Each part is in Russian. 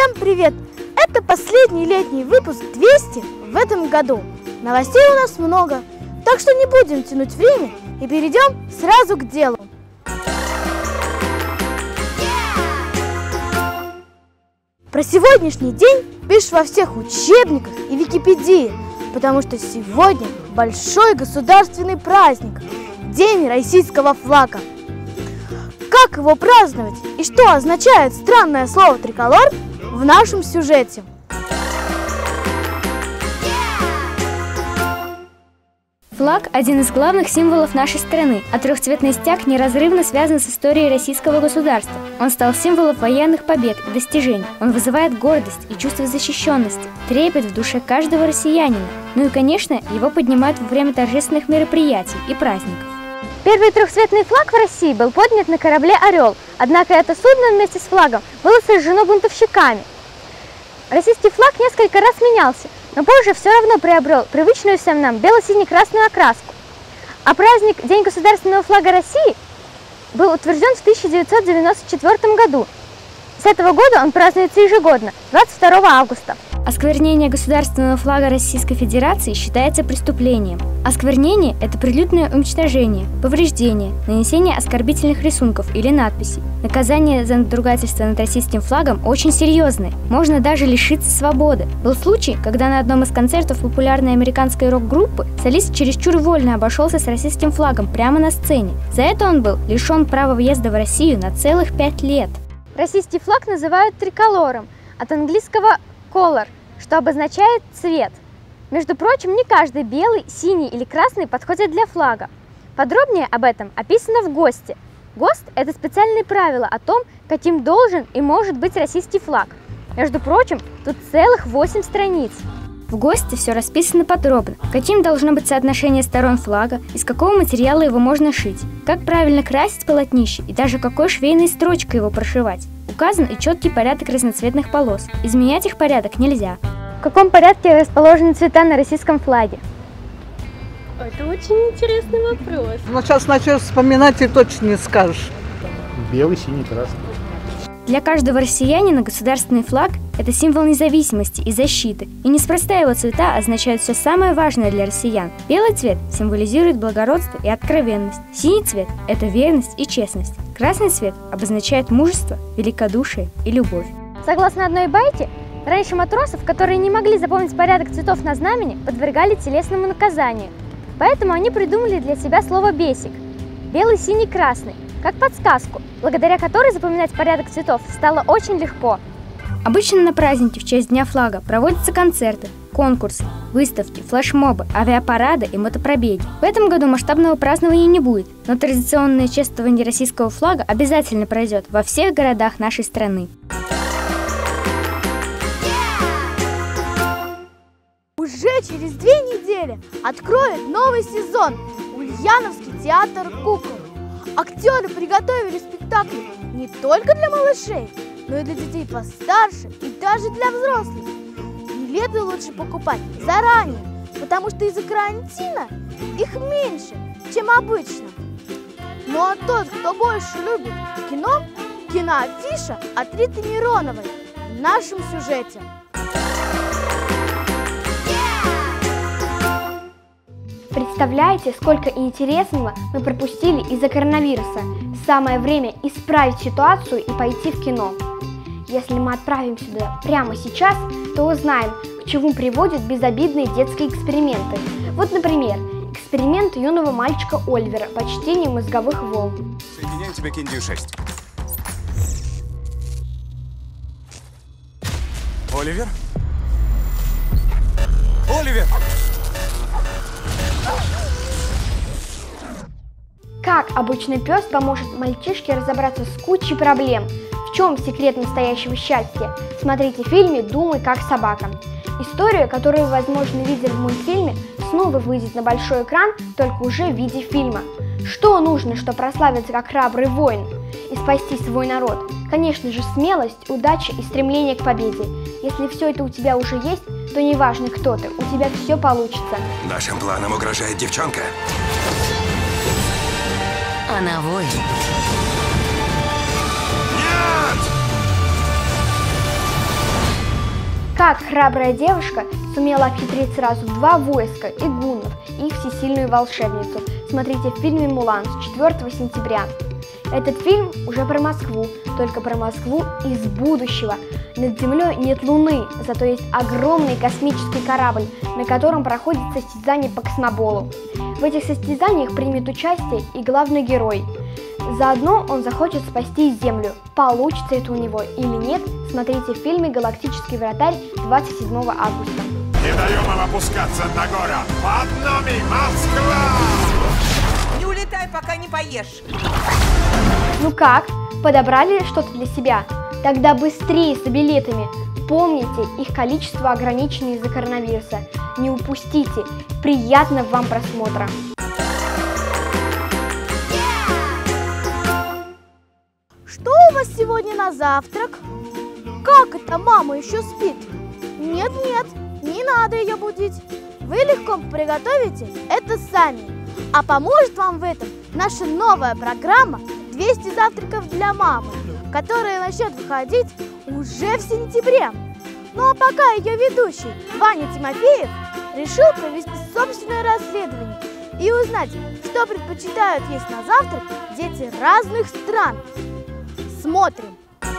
Всем привет! Это последний летний выпуск 200 в этом году. Новостей у нас много, так что не будем тянуть время и перейдем сразу к делу. Про сегодняшний день пишут во всех учебниках и Википедии, потому что сегодня большой государственный праздник – День российского флага. Как его праздновать и что означает странное слово «триколор» в нашем сюжете. Флаг – один из главных символов нашей страны, а трехцветный стяг неразрывно связан с историей российского государства. Он стал символом военных побед и достижений. Он вызывает гордость и чувство защищенности, трепет в душе каждого россиянина. Ну и, конечно, его поднимают во время торжественных мероприятий и праздников. Первый трехцветный флаг в России был поднят на корабле «Орел», однако это судно вместе с флагом было сожжено бунтовщиками. Российский флаг несколько раз менялся, но позже все равно приобрел привычную всем нам бело-сине-красную окраску. А праздник День государственного флага России был утвержден в 1994 году. С этого года он празднуется ежегодно, 22 августа. Осквернение государственного флага Российской Федерации считается преступлением. Осквернение – это прилюдное уничтожение, повреждение, нанесение оскорбительных рисунков или надписей. Наказание за надругательство над российским флагом очень серьезное, можно даже лишиться свободы. Был случай, когда на одном из концертов популярной американской рок-группы солист чересчур вольно обошелся с российским флагом прямо на сцене. За это он был лишен права въезда в Россию на целых 5 лет. Российский флаг называют триколором, от английского color, что обозначает цвет. Между прочим, не каждый белый, синий или красный подходит для флага. Подробнее об этом описано в ГОСТе. ГОСТ – это специальные правила о том, каким должен и может быть российский флаг. Между прочим, тут целых 8 страниц. В ГОСТе все расписано подробно, каким должно быть соотношение сторон флага, из какого материала его можно шить, как правильно красить полотнище и даже какой швейной строчкой его прошивать. Указан и четкий порядок разноцветных полос. Изменять их порядок нельзя. В каком порядке расположены цвета на российском флаге? Это очень интересный вопрос. Ну, сейчас начнешь вспоминать и точно не скажешь. Белый, синий, красный. Для каждого россиянина государственный флаг – это символ независимости и защиты. И неспроста его цвета означают все самое важное для россиян. Белый цвет символизирует благородство и откровенность. Синий цвет – это верность и честность. Красный цвет обозначает мужество, великодушие и любовь. Согласно одной байке, раньше матросов, которые не могли запомнить порядок цветов на знамени, подвергали телесному наказанию. Поэтому они придумали для себя слово «бесик» – белый, синий, красный, как подсказку, благодаря которой запоминать порядок цветов стало очень легко. Обычно на праздники в честь Дня флага проводятся концерты, конкурсы, выставки, флешмобы, авиапарады и мотопробеги. В этом году масштабного празднования не будет, но традиционное чествование российского флага обязательно пройдет во всех городах нашей страны. Уже через 2 недели откроют новый сезон Ульяновский театр кукол. Актеры приготовили спектакли не только для малышей, но и для детей постарше и даже для взрослых. Билеты лучше покупать заранее, потому что из-за карантина их меньше, чем обычно. Ну а тот, кто больше любит кино, киноафиша от Риты Мироновой в нашем сюжете. Представляете, сколько интересного мы пропустили из-за коронавируса? Самое время исправить ситуацию и пойти в кино. Если мы отправимся сюда прямо сейчас, то узнаем, к чему приводят безобидные детские эксперименты. Вот, например, эксперимент юного мальчика Оливера по чтению мозговых волн. Соединяю тебя к Индию-6. Оливер? Оливер! Как обычный пес поможет мальчишке разобраться с кучей проблем? В чем секрет настоящего счастья? Смотрите в фильме «Думай как собака». История, которую, возможно, видели в мультфильме, снова выйдет на большой экран, только уже в виде фильма. Что нужно, чтобы прославиться как храбрый воин и спасти свой народ? Конечно же, смелость, удача и стремление к победе. Если все это у тебя уже есть, то неважно, кто ты, у тебя все получится. Нашим планам угрожает девчонка. Она воин. Нет! Как храбрая девушка сумела обхитрить сразу 2 войска и гуннов, и их всесильную волшебницу. Смотрите в фильме «Мулан» с 4 сентября. Этот фильм уже про Москву, только про Москву из будущего. Над землей нет Луны, зато есть огромный космический корабль, на котором проходит состязание по космоболу. В этих состязаниях примет участие и главный герой. Заодно он захочет спасти Землю. Получится это у него или нет, смотрите в фильме «Галактический вратарь» 27 августа. Не даем им опускаться на гору. Под нами Москва! Не улетай, пока не поешь. Ну как? Подобрали что-то для себя? Тогда быстрее с билетами. Помните, их количество ограничено из-за коронавируса. Не упустите. Приятного вам просмотра. Что у вас сегодня на завтрак? Как это мама еще спит? Нет-нет, не надо ее будить. Вы легко приготовите это сами. А поможет вам в этом наша новая программа «200 завтраков для мамы», которая начнет выходить уже в сентябре. Ну а пока ее ведущий Ваня Тимофеев решил провести собственное расследование и узнать, что предпочитают есть на завтрак дети разных стран. Смотрим!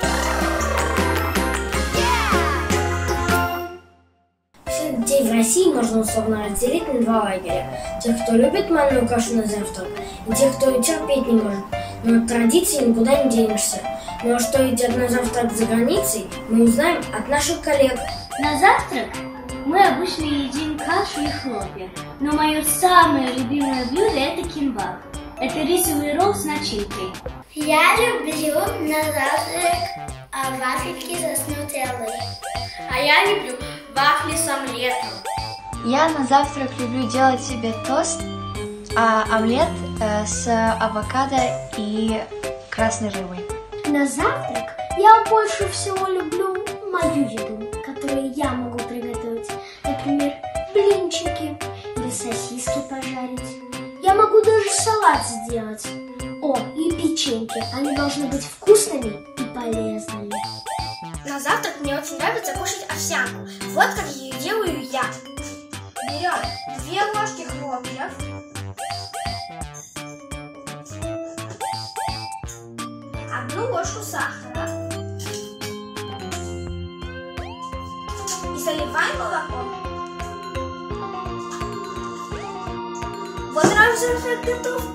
Детей в России можно условно разделить на 2 лагеря. Тех, кто любит манную кашу на завтрак, и тех, кто терпеть не может. Но от традиции никуда не денешься. Ну а что едят на завтрак за границей, мы узнаем от наших коллег. На завтрак мы обычно едим кашу и хлопья. Но мое самое любимое блюдо – это кимбап. Это рисовый ролл с начинкой. Я люблю на завтрак вафельки с нутеллой. А я люблю вафли с омлетом. Я на завтрак люблю делать себе тост, омлет с авокадо и красной рыбой. На завтрак я больше всего люблю мою еду, которую я могу приготовить. Например, блинчики или сосиски пожарить. Я могу даже салат сделать. О, и печеньки. Они должны быть вкусными и полезными. На завтрак мне очень нравится кушать овсянку. Вот как ее делаю я. Берем 2 ложки хлопьев, 1 ложку сахара и заливаем молоком. Вот наш завтрак готов.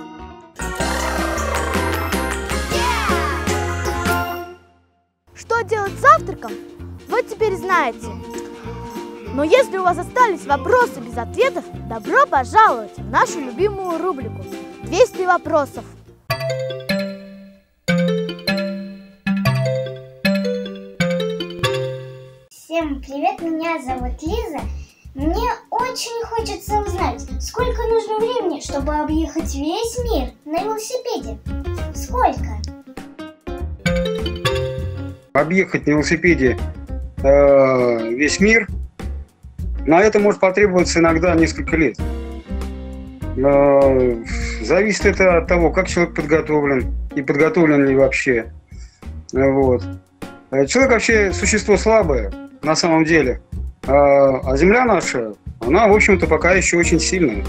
Что делать с завтраком, вы теперь знаете. Но если у вас остались вопросы без ответов, добро пожаловать в нашу любимую рубрику «200 вопросов». Всем привет, меня зовут Лиза. Мне очень хочется узнать, сколько нужно времени, чтобы объехать весь мир на велосипеде. Сколько? Объехать на велосипеде весь мир, на это может потребоваться иногда несколько лет. Зависит это от того, как человек подготовлен и подготовлен ли вообще. Вот. Человек вообще существо слабое на самом деле, а Земля наша, она, в общем-то, пока еще очень сильная.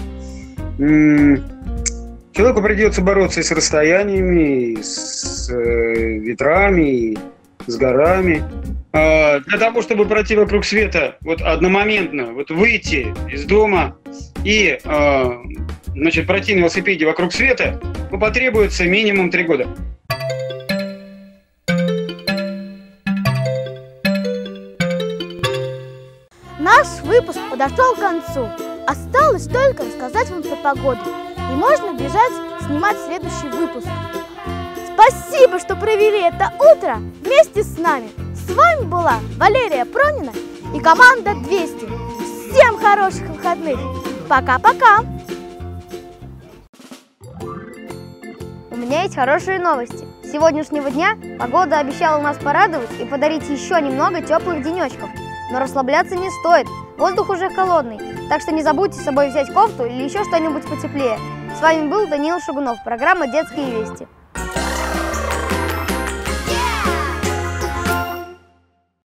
Человеку придется бороться и с расстояниями, и с ветрами, и с горами. Для того, чтобы пройти вокруг света вот одномоментно, вот выйти из дома и пройти на велосипеде вокруг света, потребуется минимум 3 года. Наш выпуск подошел к концу. Осталось только рассказать вам про погоду. И можно бежать снимать следующий выпуск. Спасибо, что провели это утро вместе с нами. С вами была Валерия Пронина и команда 200. Всем хороших выходных. Пока-пока. У меня есть хорошие новости. С сегодняшнего дня погода обещала нас порадовать и подарить еще немного теплых денечков. Но расслабляться не стоит, воздух уже холодный, так что не забудьте с собой взять кофту или еще что-нибудь потеплее. С вами был Даниил Шугунов, программа «Детские вести».